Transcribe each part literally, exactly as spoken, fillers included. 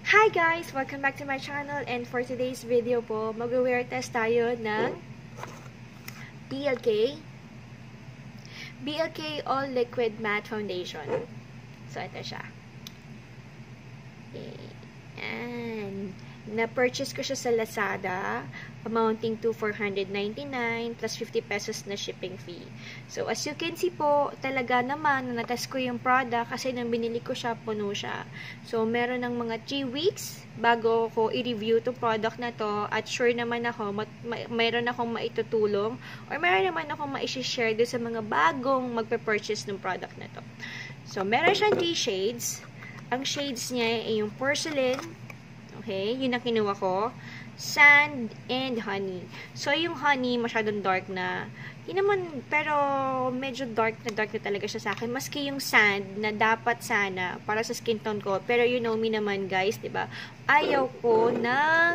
Hi guys! Welcome back to my channel, and for today's video po, mag-wear test tayo ng B L K B L K All Liquid Matte Foundation. So, ito siya. Okay. And na-purchase ko siya sa Lazada, amounting to four hundred ninety-nine plus fifty pesos na shipping fee. So, as you can see po, talaga naman, na-test ko yung product kasi nang binili ko siya, puno siya. So, meron ng mga three weeks bago ko i-review to product na to, at sure naman ako, may, mayroon akong maitutulong or mayroon naman akong ma-share doon sa mga bagong magpe-purchase ng product na to. So, meron siyang three shades. Ang shades niya ay yung porcelain, okay, yun ang kinuha ko, sand, and honey. So, yung honey, masyadong dark na. Hindi naman, pero medyo dark na dark na talaga siya sa akin. Maski yung sand, na dapat sana, para sa skin tone ko. Pero you know me naman, guys, diba? Ayaw ko ng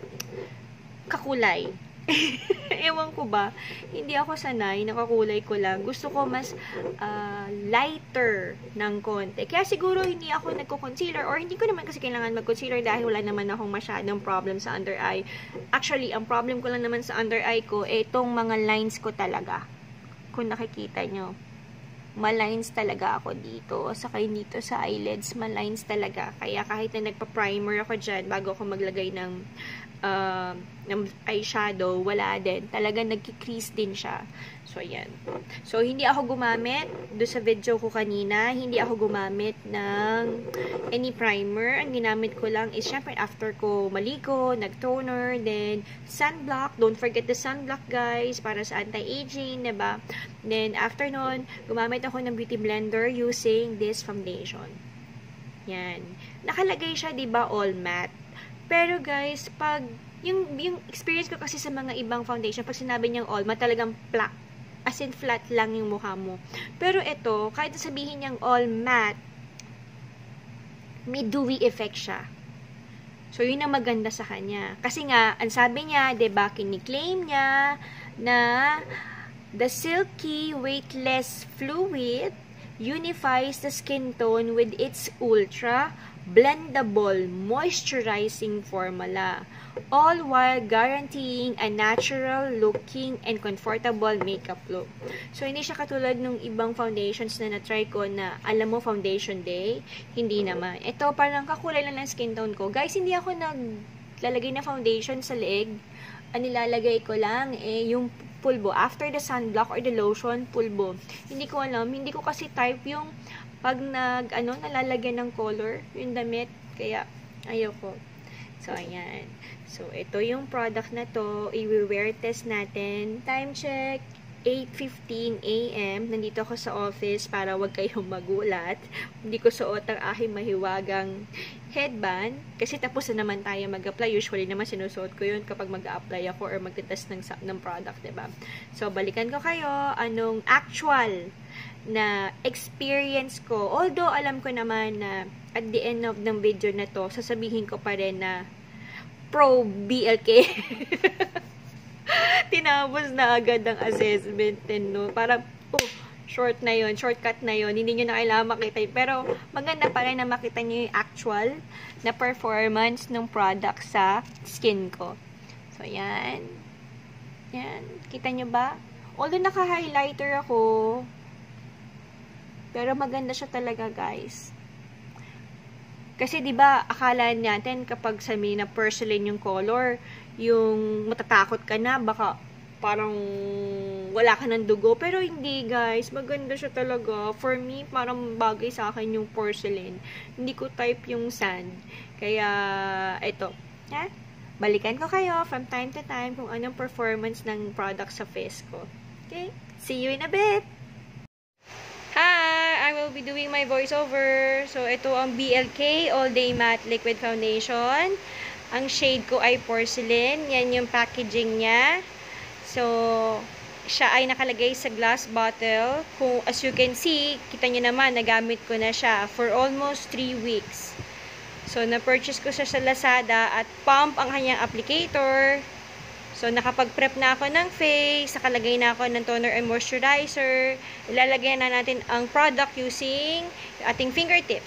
kakulay. Ewan ko ba, hindi ako sanay, nakakulay ko lang. Gusto ko mas uh, lighter ng konti. Kaya siguro hindi ako nagko-concealer, or hindi ko naman kasi kailangan mag-concealer dahil wala naman akong masyadong problem sa under eye. Actually, ang problem ko lang naman sa under eye ko, eh, itong mga lines ko talaga. Kung nakikita nyo, malines talaga ako dito. Saka dito sa eyelids, malines talaga. Kaya kahit na nagpa-primer ako dyan, bago ako maglagay ng Uh, ng eyeshadow, wala din. Talagang nagki-crease din siya. So, ayan. So, hindi ako gumamit, do sa video ko kanina, hindi ako gumamit ng any primer. Ang ginamit ko lang is, syempre, after ko maligo, nag-toner, then sunblock. Don't forget the sunblock, guys, para sa anti-aging, diba? Then, after nun, gumamit ako ng beauty blender using this foundation. Yan. Nakalagay siya, diba, all matte. Pero guys, pag yung, yung experience ko kasi sa mga ibang foundation, pag sinabi niyang all matte, talagang flat. As in, flat lang yung mukha mo. Pero ito, kahit sabihin niyang all matte, may dewy effect siya. So, yun ang maganda sa kanya. Kasi nga, ang sabi niya, diba, kiniklaim niya na the silky, weightless fluid unifies the skin tone with its ultra blendable moisturizing formula, all while guaranteeing a natural looking and comfortable makeup look. So, hindi siya katulad ng ibang foundations na na-try ko na, alam mo, foundation day. Hindi naman. Ito, parang kakulay lang ng skin tone ko. Guys, hindi ako naglalagay na foundation sa leeg. Ang nilalagay ko lang, eh, yung pulbo. After the sunblock or the lotion, pulbo. Hindi ko alam. Hindi ko kasi type yung pag nag, ano, nalalagyan ng color, yung damit, kaya, ayoko. So, ayan. So, ito yung product na to, i-wear test natin. Time check, eight fifteen a m Nandito ako sa office para wag kayong magulat. Hindi ko suot ang aking mahiwagang headband, kasi tapos na naman tayo mag-apply. Usually naman sinusuot ko yun kapag mag-apply ako or mag-test ng, ng product, diba? So, balikan ko kayo, anong actual na experience ko. Although, alam ko naman na at the end of ng video na to, sasabihin ko pa rin na pro B L K. Tinapos na agad ang assessment. And, no, parang, oh, short na yon, shortcut na yon, hindi nyo na kailangan makita yun. Pero, maganda pa rin na makita nyo yung actual na performance ng product sa skin ko. So, yan. Yan. Kita nyo ba? Although, naka-highlighter ako, pero maganda siya talaga, guys. Kasi, di ba, akala natin kapag sabi na porcelain yung color, yung matatakot ka na, baka parang wala ka ng dugo. Pero hindi, guys. Maganda siya talaga. For me, parang bagay sa akin yung porcelain. Hindi ko type yung sand. Kaya, ito. Ha? Balikan ko kayo from time to time kung anong performance ng product sa face ko. Okay? See you in a bit! Hi! I will be doing my voiceover. So, ito ang B L K All Day Matte Liquid Foundation. Ang shade ko ay porcelain. Yan yung packaging niya. So, siya ay nakalagay sa glass bottle. Kung, as you can see, kita nyo naman, nagamit ko na siya for almost three weeks. So, na-purchase ko siya sa Lazada at pump ang kanyang applicator. So, nakapag-prep na ako ng face, nakalagay na ako ng toner and moisturizer. Ilalagay na natin ang product using ating fingertips.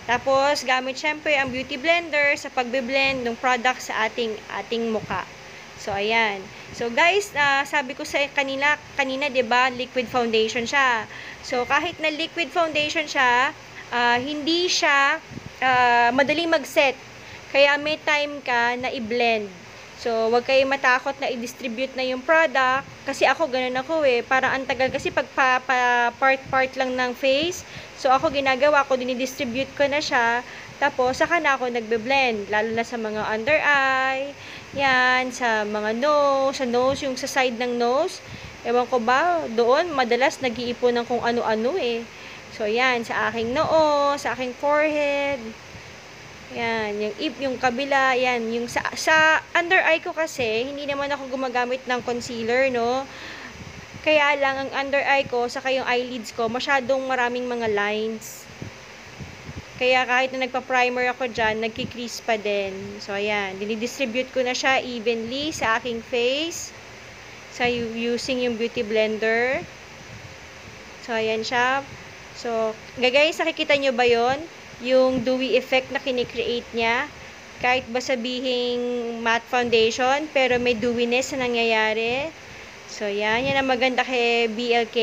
Tapos, gamit syempre ang beauty blender sa pagbe-blend ng product sa ating ating muka. So, ayan. So, guys, uh, sabi ko sa kanina, kanina, 'di ba, liquid foundation siya. So, kahit na liquid foundation siya, uh, hindi siya uh, madaling mag-set. Kaya may time ka na i-blend. So, wag kayo matakot na i-distribute na yung product. Kasi ako, ganun ako eh. Parang ang tagal kasi pag pa, pa, part-part lang ng face. So, ako ginagawa ko, dinidistribute ko na siya. Tapos, saka na ako nagbe-blend. Lalo na sa mga under eye. Yan, sa mga nose. Sa nose, yung sa side ng nose. Ewan ko ba, doon, madalas nag-iipon ng kung ano-ano eh. So, yan, sa aking noo, sa aking forehead. Yan, yung ip, yung kabila, yan, yung sa, sa under eye ko kasi, hindi naman ako gumagamit ng concealer, no? Kaya lang, ang under eye ko, saka yung eyelids ko, masyadong maraming mga lines. Kaya kahit na nagpa-primer ako dyan, nagkikrease pa din. So, ayan, dinidistribute ko na siya evenly sa aking face. Sa using yung beauty blender. So, ayan siya. So, guys, nakikita nyo ba yon? Yung dewy effect na kinikreate niya. Kahit ba sabihing matte foundation, pero may dewiness na nangyayari. So, yan. Yan ang maganda kay B L K.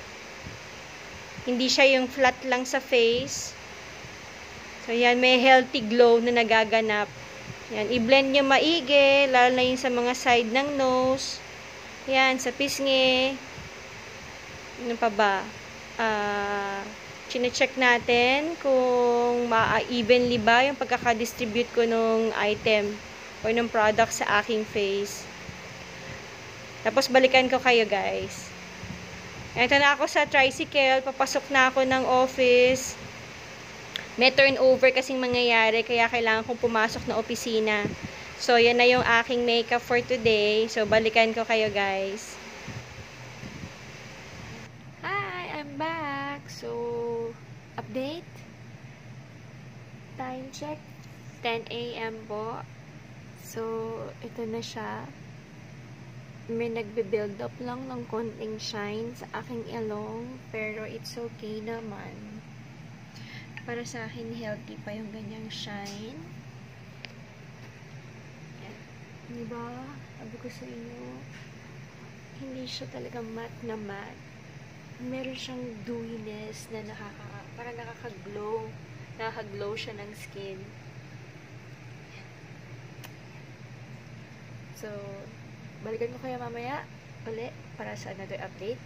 Hindi siya yung flat lang sa face. So, yan. May healthy glow na nagaganap. Yan. I-blend nyo maigi, lalo na yung sa mga side ng nose. Yan. Sa pisngi. Ano pa ba? Ah... Uh, Chine-check natin kung ma-evenly ba yung pagkaka-distribute ko ng item or ng product sa aking face. Tapos balikan ko kayo, guys. Ito na ako sa tricycle. Papasok na ako ng office. May turnover kasing mangyayari kaya kailangan kong pumasok na opisina. So, yan na yung aking makeup for today. So, balikan ko kayo, guys. Hi, I'm back. So, update. Time check. ten A M po. So, ito na siya. May nagbe-build up lang ng konting shine sa aking ilong. Pero, it's okay naman. Para sa akin, healthy pa yung ganyang shine. Yan. Diba? Sabi ko sa inyo, hindi siya talaga matte na matte. Meron siyang dewiness na nakaka, parang nakaka-glow. Nakaka-glow siya ng skin. So, balikan ko kaya mamaya ulit para sa another update.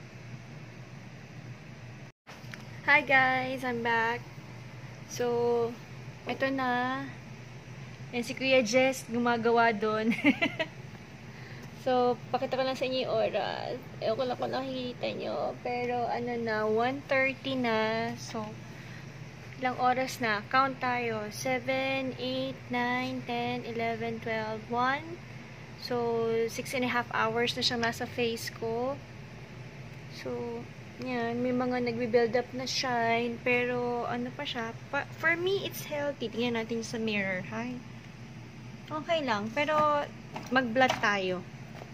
Hi guys! I'm back. So, ito na. Yan si Kuya Jess gumagawa doon. So, pakita ko lang sa inyo yung oras. Ewan ko lang kung nakikita nyo. Pero, ano na, one thirty na. So, ilang oras na? Count tayo. seven, eight, nine, ten, eleven, twelve, one. So, six and a half hours na siyang nasa face ko. So, yan. May mga nagbe-build up na shine. Pero, ano pa siya? Pa for me, it's healthy. Tingnan natin sa mirror. Hi. Okay lang. Pero, mag-blot tayo.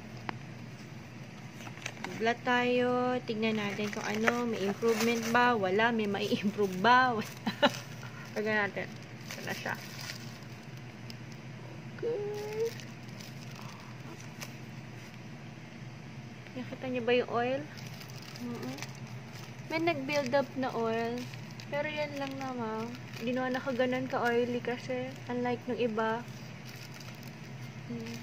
Blot tayo, tignan natin kung ano, may improvement ba, wala, may mai-improve ba, wala. Tignan natin. Wala siya. Okay. Nakita niyo ba yung oil? Uh-uh. May nag-build up na oil. Pero yan lang naman. Hindi naman nakaganon ka-oily kasi, unlike nung iba. Hmm.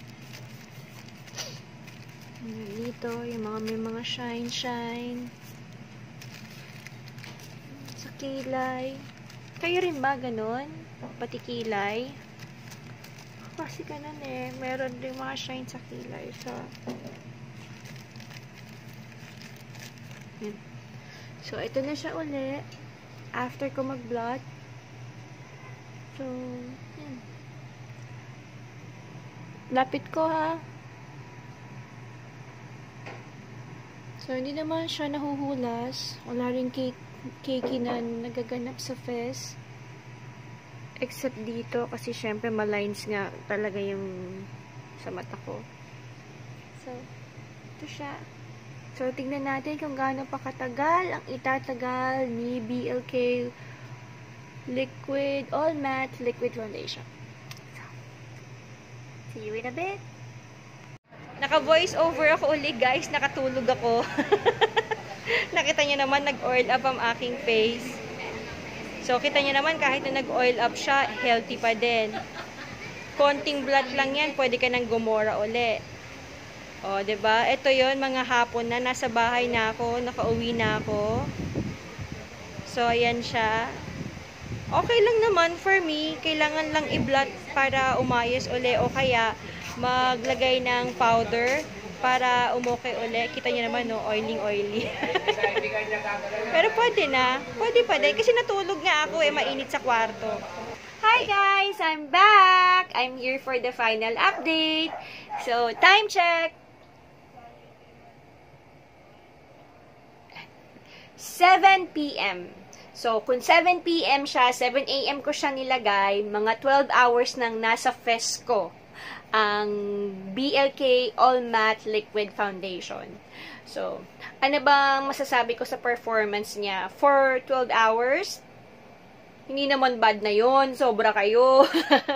Dito, yung mga may mga shine shine sa kilay. Kayo rin ba ganon? Pati kilay? Kasi ganon eh. Meron din mga shine sa kilay. So, yan. So, ito na siya uli. After ko mag-blot. So, yan. Lapit ko ha. So, hindi naman siya nahuhulas. Wala rin cake, cakey na nagaganap sa face. Except dito, kasi syempre malines nga talaga yung sa mata ko. So, ito siya. So, tignan natin kung gaano pa katagal ang itatagal ni B L K Liquid, all matte liquid foundation. See you in a bit. Naka-voice over ako ulit, guys. Nakatulog ako. Nakita niyo naman, nag-oil up ang aking face. So, kita niyo naman, kahit na nag-oil up siya, healthy pa din. Konting blot lang yan, pwede ka nang gumora uli. O, diba? Ito yon mga hapon na, nasa bahay na ako, nakauwi na ako. So, ayan siya. Okay lang naman for me. Kailangan lang i-blot para umayos uli o kaya maglagay ng powder para umuki uli. Kita niyo naman, no? Oiling-oily. Pero pwede na. Pwede pa din. Kasi natulog nga ako eh. Mainit sa kwarto. Hi guys! I'm back! I'm here for the final update. So, time check! seven p m So, kung seven p m siya, seven a m ko siya nilagay, mga twelve hours nang nasa face ko ang B L K All Matte Liquid Foundation. So, ano bang masasabi ko sa performance niya? For twelve hours, hindi naman bad na yon, sobra kayo.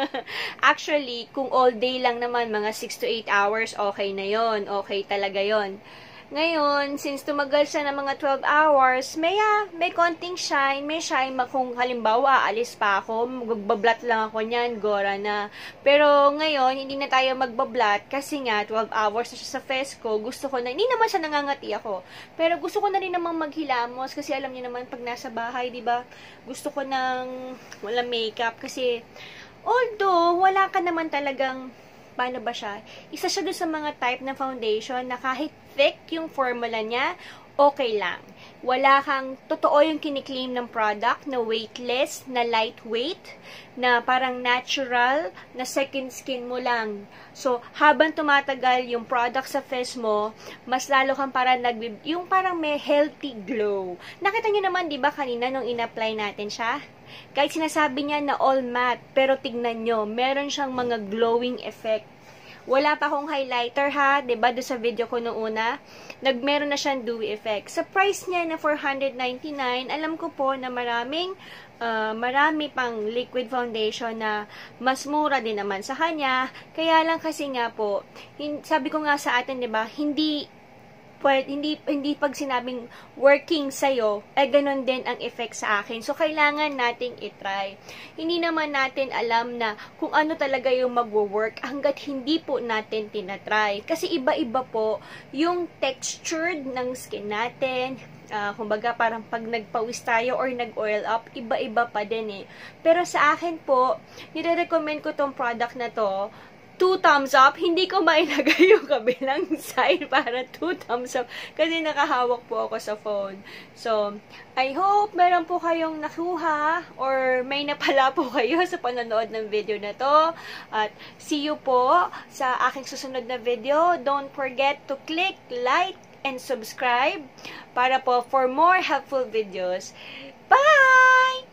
Actually, kung all day lang naman, mga six to eight hours, okay na yon, okay talaga yon. Ngayon, since tumagal siya ng mga twelve hours, may, uh, may konting shine, may shine, kung halimbawa, alis pa ako, magbablat lang ako niyan, gora na. Pero ngayon, hindi na tayo magbablat kasi nga, twelve hours na siya sa face ko, gusto ko na, hindi naman siya nangangati ako, pero gusto ko na rin namang maghilamos kasi alam niyo naman, pag nasa bahay, di ba, gusto ko nang walang makeup kasi, although, wala ka naman talagang paano ba siya? Isa siya doon sa mga type ng foundation na kahit thick yung formula niya, okay lang. Wala kang, totoo yung kiniklaim ng product na weightless, na lightweight, na parang natural, na second skin mo lang. So, habang tumatagal yung product sa face mo, mas lalo kang parang nag, yung parang may healthy glow. Nakita nyo naman, di ba, kanina nung in-apply natin siya? Kahit sinasabi niya na all matte, pero tignan nyo, meron siyang mga glowing effect. Wala pa akong highlighter ha, diba, doon sa video ko noong una, nagmeron na siyang dewy effect. Sa price niya na four hundred ninety-nine, alam ko po na maraming, uh, marami pang liquid foundation na mas mura din naman sa kanya. Kaya lang kasi nga po, sabi ko nga sa atin, diba, hindi, pwede, hindi, hindi pag sinabing working sa'yo, ay eh, ganun din ang effect sa akin. So, kailangan nating itry. Hindi naman natin alam na kung ano talaga yung magwo-work hanggat hindi po natin tinatry. Kasi iba-iba po yung textured ng skin natin. Uh, kumbaga, parang pag nagpawis tayo or nag-oil up, iba-iba pa din eh. Pero sa akin po, nire-recommend ko tong product na to, two thumbs up. Hindi ko mailagay yung kabilang side para two thumbs up kasi nakahawak po ako sa phone. So, I hope meron po kayong nakuha or may napala po kayo sa panonood ng video na to. At see you po sa aking susunod na video. Don't forget to click like and subscribe para po for more helpful videos. Bye!